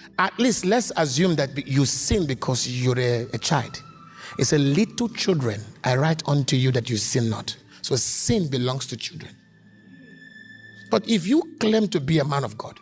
At least let's assume that you sin because you're a child. It's a little children, I write unto you that you sin not. So sin belongs to children. But if you claim to be a man of God,